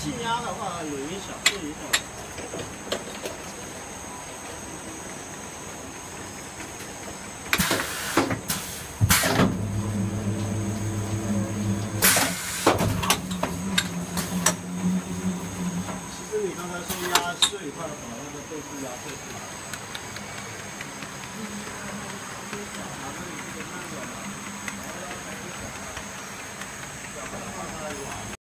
气压的话有影响，会影响。其实你刚才说压碎块，把那个豆腐压碎。